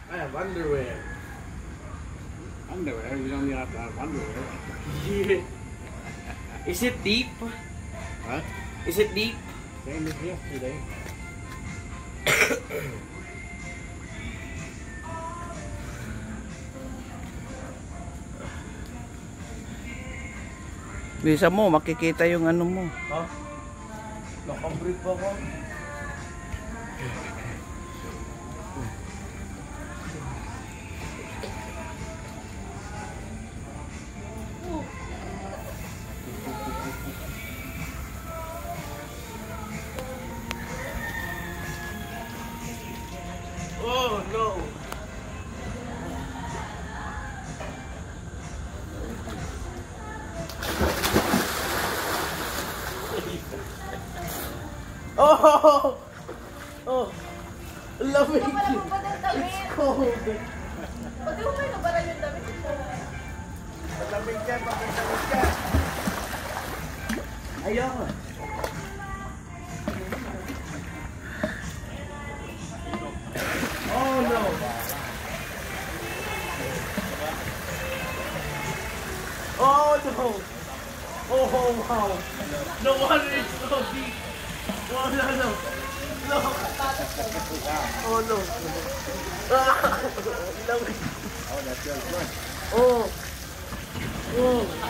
I have underwear. Underwear? You don't have to have underwear. Yeah. Is it deep? What? Is it deep? Same as yesterday. Bisa mo, makikita yung ano mo. Ha? Nakabrief ako. Oh no! Oh! Oh! Lamig! It's cold! Pati mo may nabaran yung damit mo. Lamig ka! Lamig ka! Ayoko! Oh no! Oh no! Oh wow! No wonder it's so deep! Oh no no! No! Oh no! Ah! Oh, that's your one. Oh! Oh!